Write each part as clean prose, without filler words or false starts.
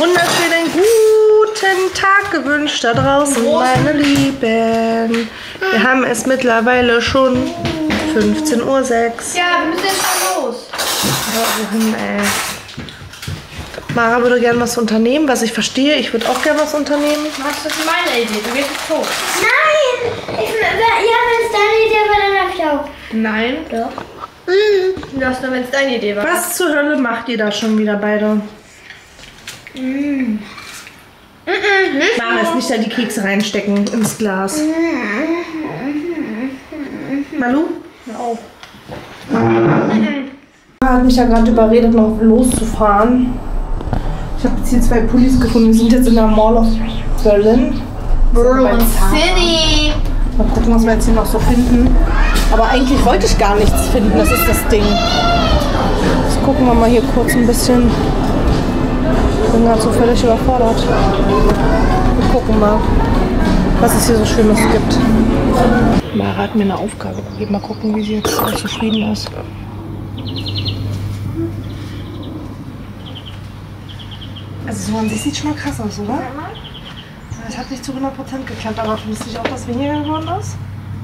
wunderschönen guten Tag gewünscht da draußen, meine Lieben. Wir haben es mittlerweile schon 15:06 Uhr. Ja, wir müssen jetzt schon los. Warum, ey? Mara würde gerne was unternehmen, was ich verstehe. Ich würde auch gerne was unternehmen. Das ist meine Idee, du gehst jetzt los. Nein! Wenn es deine Idee war, dann darf ich auch. Nein. Doch. Du darfst nur, wenn es deine Idee war. Was zur Hölle macht ihr da schon wieder beide? Mara, ist nicht da die Kekse reinstecken ins Glas. Malu? Hör auf. Mara hat mich ja gerade überredet, noch loszufahren. Ich habe jetzt hier 2 Pullis gefunden. Wir sind jetzt in der Mall of Berlin. Berlin City. Mal gucken, was wir jetzt hier noch so finden. Aber eigentlich wollte ich gar nichts finden. Das ist das Ding. Jetzt gucken wir mal hier kurz ein bisschen. Ich bin gerade so völlig überfordert. Wir gucken mal, was es hier so Schönes gibt. Mara hat mir eine Aufgabe gegeben. Mal gucken, wie sie jetzt zufrieden ist. Also so an sich sieht schon mal krass aus, oder? Es hat nicht zu 100% geklappt, aber findest du nicht auch, dass weniger geworden ist?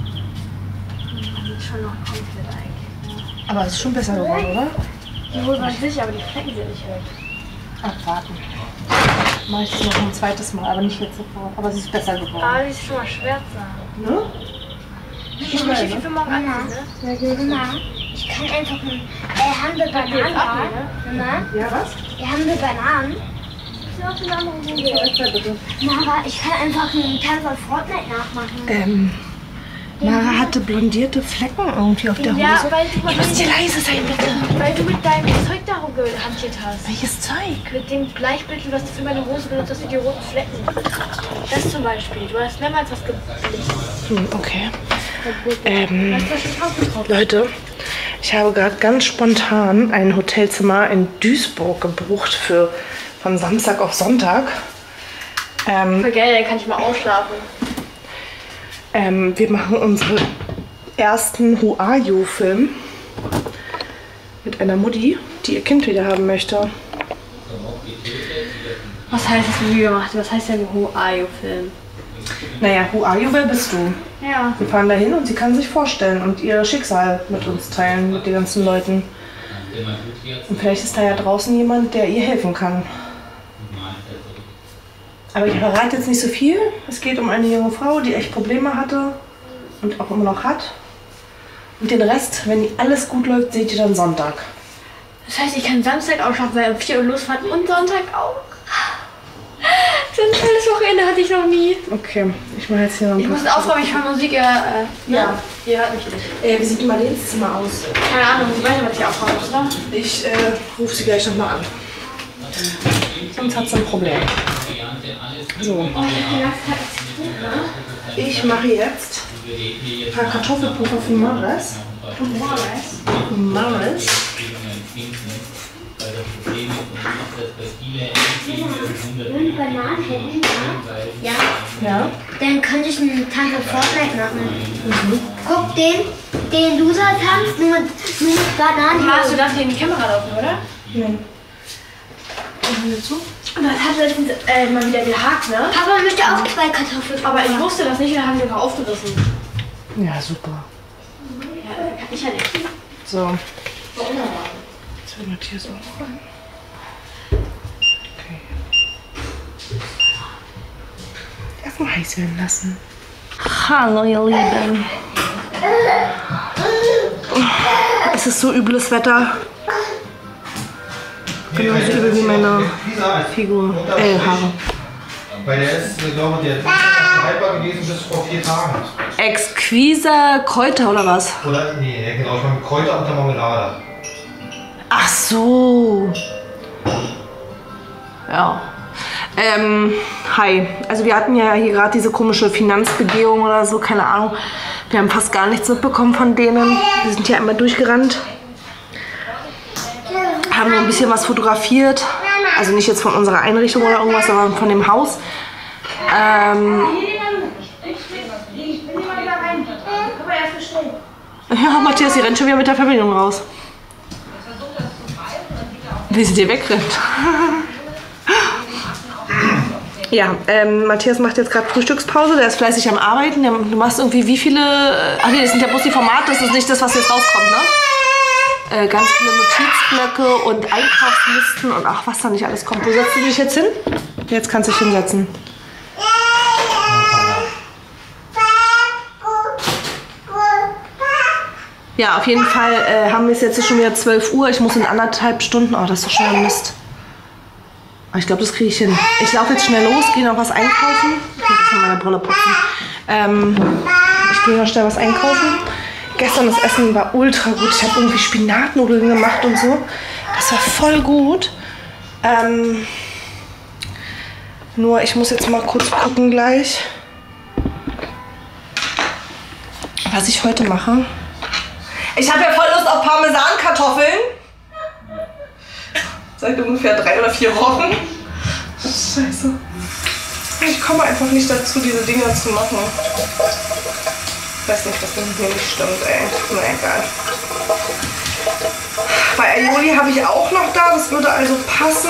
Schon noch komplett eigentlich. Aber es ist schon besser geworden, oder? Die holt man sicher, aber die Flecken sind nicht weg. Abwarten. Mache ich das noch ein zweites Mal, aber nicht jetzt sofort. Aber es ist besser geworden. Aber die ist schon mal schwer zu sagen. Ne? Ich möchte die für morgen anziehen, ne? Mama, ich kann einfach haben wir Bananen da? Mama, Ja, was? haben wir Bananen? Mara, ich kann einfach einen Tanz von Fortnite nachmachen. Mara hatte blondierte Flecken irgendwie auf der Hose. Ja, weil du, Ihr müsst hier leise sein, bitte. weil du mit deinem Zeug darum gehantiert hast. Welches Zeug? Mit dem Bleichmittel, was du für meine Hose benutzt hast, für die roten Flecken. Das zum Beispiel. Du hast mehrmals was geblichen. Okay. Hast du das schon draufgetraut? Leute, ich habe gerade ganz spontan ein Hotelzimmer in Duisburg gebucht von Samstag auf Sonntag. Voll geil, dann kann ich mal ausschlafen. Wir machen unseren ersten Huayu-Film mit einer Mutti, die ihr Kind wieder haben möchte. Was heißt das, wie wir gemacht? Was heißt denn Huayu-Film? Naja, Huayu, wer bist du? Ja. Wir fahren dahin und sie kann sich vorstellen und ihr Schicksal mit uns teilen, mit den ganzen Leuten. Und vielleicht ist da ja draußen jemand, der ihr helfen kann. Aber ich verrate jetzt nicht so viel. Es geht um eine junge Frau, die echt Probleme hatte und auch immer noch hat. Und den Rest, wenn alles gut läuft, seht ihr dann Sonntag. Das heißt, ich kann Samstag ausschlafen, weil um 4 Uhr losfahren und Sonntag auch. So ein tolles Wochenende hatte ich noch nie. Okay, ich mache jetzt hier noch ein Ich paar. muss aufräumen, ich höre Musik. Ja. Ihr hört mich nicht. Wie sieht denn Marleens Zimmer aus? Keine Ahnung, sie weiß ja, was ich aufräumen muss, oder? Ich rufe sie gleich nochmal an. Sonst hat sie ein Problem. So. Ich mache jetzt ein paar Kartoffelpuffer für Maris. Maris. Wenn wir Bananen hätten, ja, Ja. dann könnte ich einen Tanz von Fortnite machen. Guck, den du da tanzt, nur mit Bananen. Machst du das hier in die Kamera laufen, oder? Nein. Und dazu? Und das hat letztens mal wieder gehakt, ne? Papa möchte auch 2 Kartoffeln. Aber ich wusste das nicht und dann haben wir einfach aufgerissen. Ja, super. Ja, kann ich ja nicht. So. Jetzt wird Matthias auch rein. Okay. Erstmal heiß werden lassen. Hallo, ihr Lieben. Es ist so übles Wetter. Genauso übel wie meine Figur. Haare. Weil der ist, glaube ich, der haltbar gewesen bis vor 4 Tagen. Exquise Kräuter oder was? Oder, nee, genau, ich meine Kräuter unter Marmelade. Ach so. Ja. Hi. Also wir hatten ja hier gerade diese komische Finanzbegehung oder so, keine Ahnung. Wir haben fast gar nichts mitbekommen von denen. Wir sind hier einmal durchgerannt. Haben nur ein bisschen was fotografiert. Also nicht jetzt von unserer Einrichtung oder irgendwas, sondern von dem Haus. Ja, Matthias, die rennt schon wieder mit der Verbindung raus. Wie sie dir wegrennt. Ja, Matthias macht jetzt gerade Frühstückspause, der ist fleißig am Arbeiten. Du machst irgendwie wie viele... Ach nee, das sind ja bloß die Formate, das ist nicht das, was jetzt rauskommt, ne? Ganz viele Notizblöcke und Einkaufslisten und ach, was da nicht alles kommt. Wo setzt du dich jetzt hin? Jetzt kannst du dich hinsetzen. Ja, auf jeden Fall haben wir es jetzt schon wieder 12 Uhr. Ich muss in 1,5 Stunden... Oh, das ist doch schon ein Mist. Aber ich glaube, das kriege ich hin. Ich laufe jetzt schnell los, gehe noch was einkaufen. Ich muss jetzt meine Brille putzen. Ich gehe noch schnell was einkaufen. Gestern das Essen war ultra gut. Ich habe irgendwie Spinatnudeln gemacht und so. Das war voll gut. Nur ich muss jetzt mal kurz gucken gleich, was ich heute mache. Ich habe ja voll Lust auf Parmesankartoffeln. Seit ungefähr 3 oder 4 Wochen. Scheiße. Ich komme einfach nicht dazu, diese Dinger zu machen. Ich weiß nicht, was mit mir nicht stimmt, ey. Na egal. Bei Aioli habe ich auch noch da. Das würde also passen.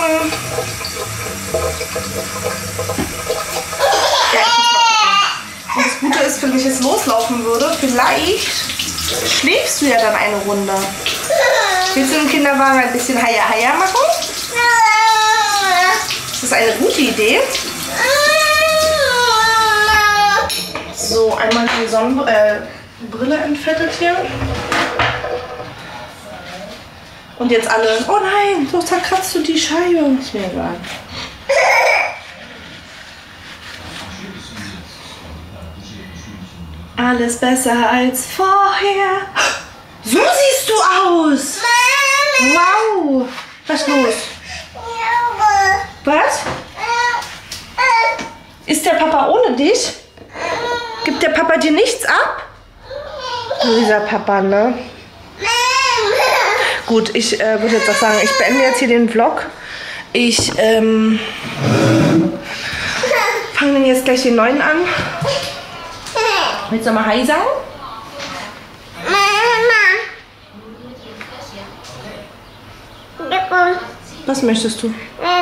Ja, ich muss mal gucken. Und das Gute ist, wenn ich jetzt loslaufen würde, vielleicht schläfst du ja dann eine Runde. Willst du im Kinderwagen ein bisschen Haja machen? Das ist eine gute Idee. So, einmal die Sonnenbrille entfettet hier. Und jetzt alle. Oh nein, so zerkratzt du die Scheibe. Ist mir egal. Alles besser als vorher. So siehst du aus. Wow. Was ist los? Was? Ist der Papa ohne dich? Gibt der Papa dir nichts ab? Dieser Papa, ne? Gut, ich würde jetzt auch sagen, ich beende jetzt hier den Vlog. Ich fange dann jetzt gleich den neuen an. Willst du mal Hi sagen? Was möchtest du?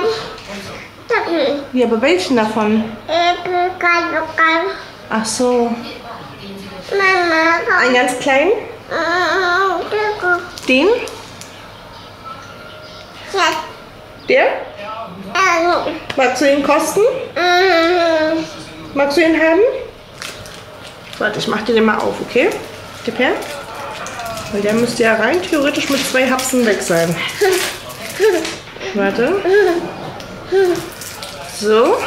Ja, aber welchen davon? Ach so. Einen ganz kleinen? Den? Der? Magst du ihn kosten? Magst du ihn haben? Warte, ich mach dir den mal auf, okay? Gib her. Weil der müsste ja rein theoretisch mit 2 Hapsen weg sein. Warte. So.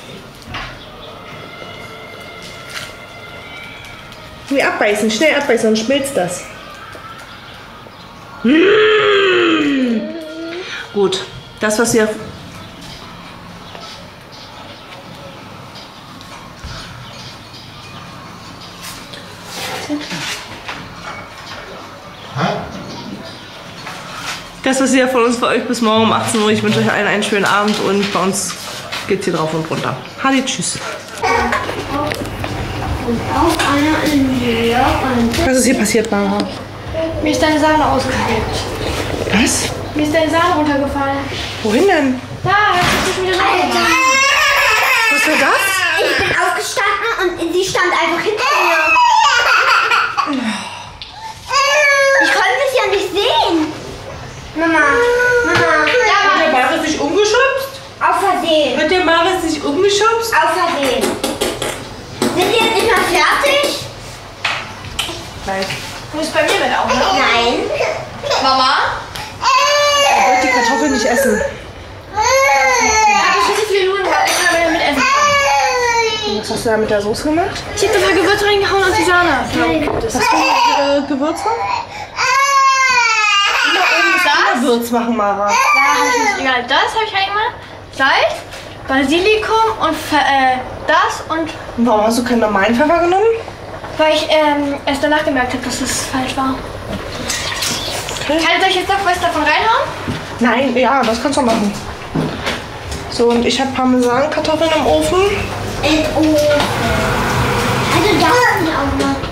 Wie abbeißen, schnell abbeißen, dann schmilzt das. Gut, das was ihr... Das was ihr von uns für euch bis morgen um 18 Uhr. Ich wünsche euch allen einen schönen Abend und bei uns geht's hier drauf und runter. Hallo, tschüss. Und auch einer in New York. Was ist hier passiert, Mara? Mir ist deine Sahne ausgekippt. Was? Mir ist deine Sahne runtergefallen. Wohin denn? Da, hast du schon wieder Sahne. Was war das? Ich bin aufgestanden und sie stand einfach hinter mir. Ich konnte es ja nicht sehen. Mama. Hat der Maris sich umgeschubst? Aus Versehen. Hat der Maris sich umgeschubst? Aus Versehen. Sind die jetzt nicht mehr fertig? Nein. Du bist bei mir mit auch, ne? Nein. Mama? Er wollte die Kartoffeln nicht essen. Ja, du schießt viele Nudeln gehabt. Ich kann aber mit essen. Was hast du da mit der Soße gemacht? Ich hab da Gewürz reingehauen und die Sahne. Was hast du Gewürze? Das? Gewürz machen, Mara. Da habe ich nicht egal. Das habe ich reingemacht. Salz, Basilikum und das und... Warum hast du keinen normalen Pfeffer genommen? Weil ich erst danach gemerkt habe, dass es falsch war. Okay. Soll ich jetzt noch was davon reinhauen? Nein, ja, das kannst du machen. So, und ich habe Parmesankartoffeln im Ofen. Im Ofen. Also da sind auch noch.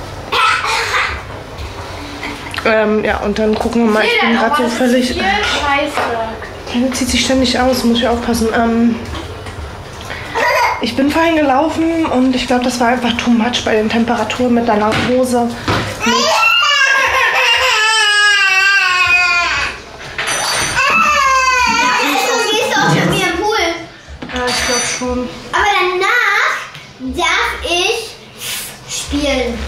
Ja, und dann gucken wir mal. Ich bin gerade so völlig... Hier Scheiße. Der zieht sich ständig aus, muss ich aufpassen. Ich bin vorhin gelaufen und ich glaube, das war einfach too much bei den Temperaturen mit der langen Hose. Du gehst auch mit mir im Pool. Ja, ich glaube schon. Aber danach darf ich spielen.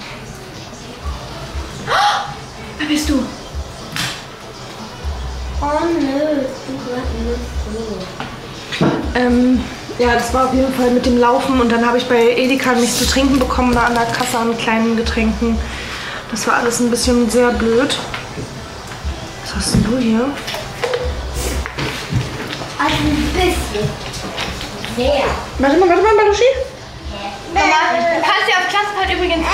Wer bist du? Oh nö, Ja, das war auf jeden Fall mit dem Laufen und dann habe ich bei Edeka nichts zu trinken bekommen, da an der Kasse an kleinen Getränken. Das war alles ein bisschen sehr blöd. Was hast denn du hier? Also ein bisschen. Sehr. Warte mal, Balushi. Mama, du kannst dir auf Klassenfahrt übrigens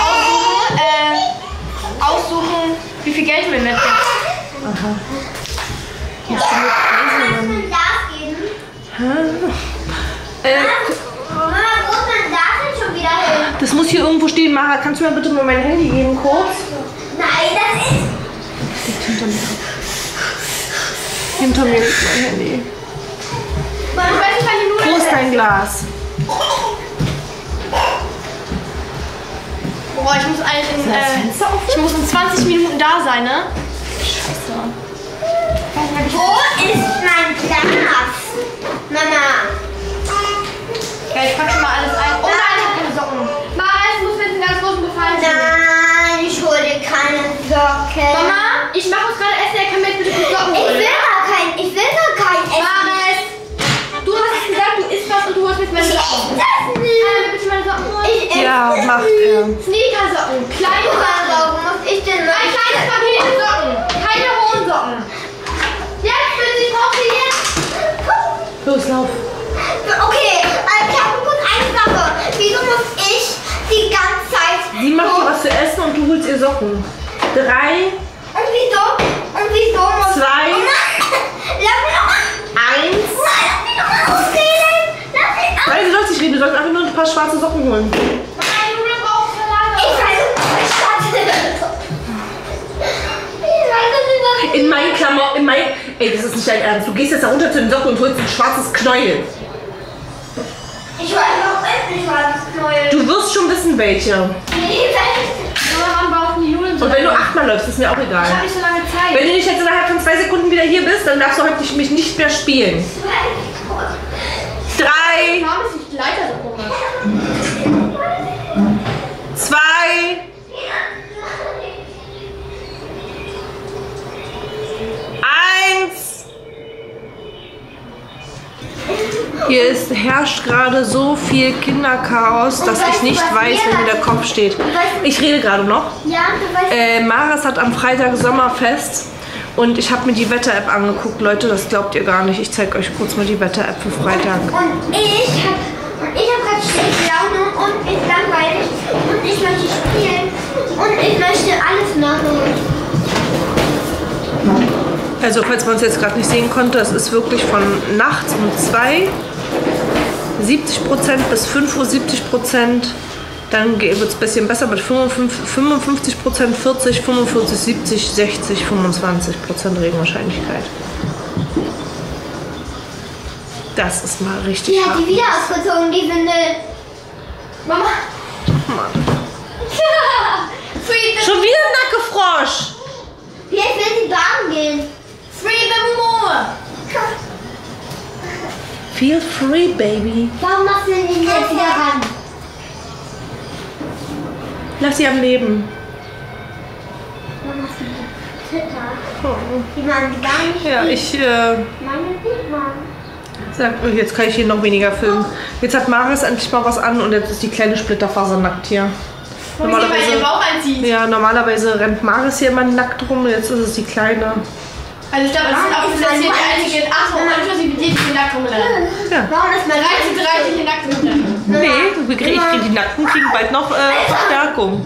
aussuchen, wie viel Geld du mir mitgibst. Aha. Kannst du mir ein Glas geben? Mama, wo ist mein Glas denn schon wieder hin? Das muss hier irgendwo stehen. Mara, kannst du mir bitte mal mein Handy geben kurz? Nein, das ist... Liegt hinter mir. Hinter mir liegt mein Handy. Wo ist dein Glas? Boah, ich muss eigentlich ich muss in 20 Minuten da sein, ne? Wo ist mein Glas? Mama. Ja, ich pack schon mal alles ein. Oh nein, ich hab keine Socken. Mara, ich muss mir jetzt einen ganz großen Gefallen tun. Nein, ich hole dir keine Socken. Mama, ich mache uns gerade Essen, er kann mir bitte die Socken Ich holen. will gar kein Essen. Maris, du hast gesagt, du isst was und du holst mir meine Socken. Das nicht. Bitte meine Socken holen. Ich esse Ja, macht er. Sneakersocken, kleine Socken. Warum muss ich denn noch? Ein kleines Paket Socken, keine hohen Socken. Jetzt bitte, ich brauche jetzt. Los, lauf. Okay, ich habe kurz eine Sache. Wieso muss ich die ganze Zeit... Sie macht dir was zu essen und du holst ihr Socken. 3, Und wieso muss... 2, Lass mich doch mal... 1. Lass mich doch mal ausreden. Lass mich doch... Nein, du sollst nicht reden, du sollst einfach nur ein paar schwarze Socken holen. Meine Nudeln brauchen Salate. Ich weiß es nicht. In meinen Klamotten, Ey, das ist nicht dein Ernst. Du gehst jetzt da runter zu den Socken und holst ein schwarzes Knäuel. Ich weiß auch nicht, was Knäuel. Du wirst schon wissen, welche. Nee, Wann brauchen die Nudeln so Und wenn du lange? 8-mal läufst, ist mir auch Ich egal. habe nicht so lange Zeit. Wenn du nicht jetzt innerhalb von 2 Sekunden wieder hier bist, dann darfst du heute mich nicht mehr spielen. 3, Warum ist nicht die Leiter so komisch? 2, 1. Hier herrscht gerade so viel Kinderchaos, dass ich nicht weiß, wo mir der Kopf steht. Ich rede gerade noch. Ja, du weißt... Maris hat am Freitag Sommerfest und ich habe mir die Wetter-App angeguckt. Leute, das glaubt ihr gar nicht. Ich zeige euch kurz mal die Wetter-App für Freitag. Und ich hab gerade schlechte Laune und ist langweilig und ich möchte spielen und ich möchte alles machen. Also, falls man es jetzt gerade nicht sehen konnte, es ist wirklich von nachts um 2 70% bis 5 Uhr 70%. Dann wird es ein bisschen besser mit 55%, 40, 45, 70, 60, 25% Regenwahrscheinlichkeit. Das ist mal richtig Die hat hart. die wieder ausgezogen, die Windel. Mama. Mann. Sweet. Schon wieder ein Nackefrosch! Jetzt will sie baden gehen. Free the more. Feel free, baby. Warum machst du den jetzt wieder ran? Lass sie am Leben. Warum machst du den Titter? Die man gar nicht Ja, sieht. ich Meine sieht man. sag, jetzt kann ich hier noch weniger filmen. Jetzt hat Maris endlich mal was an und jetzt ist die kleine Splitterfaser nackt hier. Wenn sie mal ihren Bauch einzieht. Ja, normalerweise rennt Maris hier immer nackt rum und jetzt ist es die Kleine. Also ich glaube, das sind auch jetzt hier die einzigen 8 inklusive die nackt rumrennen. Ja. Warum ist mein 30 hier nackt rumrennen. Nee, die Nackten kriegen bald noch Verstärkung.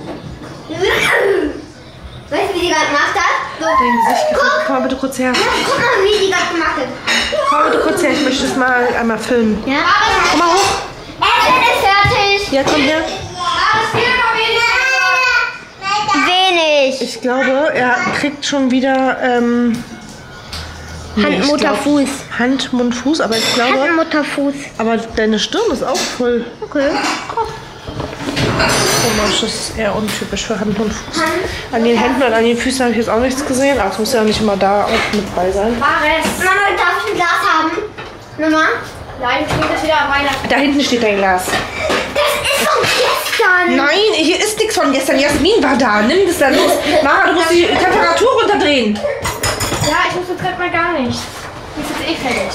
Weißt du, wie die gerade gemacht hat? So. Dein Gesicht gefällt. Komm mal bitte kurz her. Guck mal, wie die gerade gemacht hat. Komm mal bitte kurz her, ich möchte das mal einmal filmen. Ja? Komm mal hoch. Essen ist fertig. Ja, komm her. Wenig. Ich glaube, er kriegt schon wieder Hand, Mutter, Fuß. Hand, Mund, Fuß, aber ich glaube... Mutterfuß. Aber deine Stirn ist auch voll. Okay. Komisch, das ist eher untypisch für Hand und Fuß. An den Händen und an den Füßen habe ich jetzt auch nichts gesehen. Aber es muss ja nicht immer da auch mit bei sein. Maris. Mama, darf ich ein Glas haben? Mama? Nein, ich bringe das wieder an Weihnachten. Da hinten steht dein Glas. Das ist von gestern. Nein, hier ist nichts von gestern. Jasmin war da. Nimm das dann los. Mara, du musst die Temperatur runterdrehen. Ja, ich muss jetzt gerade mal gar nicht. Die ist jetzt eh fertig.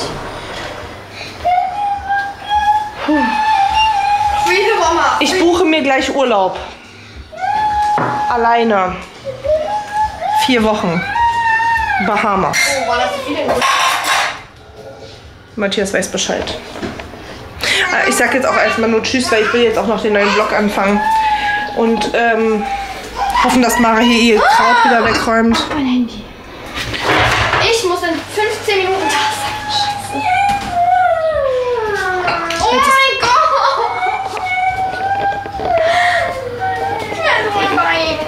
Friede Mama. Ich buche mir gleich Urlaub. Alleine. 4 Wochen. Bahamas. Oh, war das so viele? Matthias weiß Bescheid. Ich sag jetzt auch erstmal nur Tschüss, weil ich will jetzt auch noch den neuen Vlog anfangen. Und hoffen, dass Mara hier ihr Kraut wieder wegräumt. Mein Handy. Ich muss in 15 Minuten da sein. Oh mein Gott! Also mein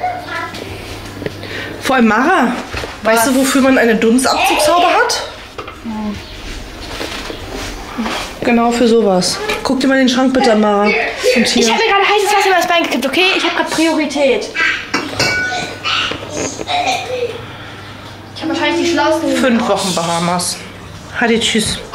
Vor allem Mara, weißt du, wofür man eine Dunstabzugshaube hat? Genau für sowas. Guck dir mal den Schrank bitte an, Mara. Und hier. Ich habe mir gerade heißes Wasser über das Bein gekippt, okay? Ich habe gerade Priorität. Ich habe wahrscheinlich die schlauesten. 5 Wochen Bahamas. Hadi, tschüss.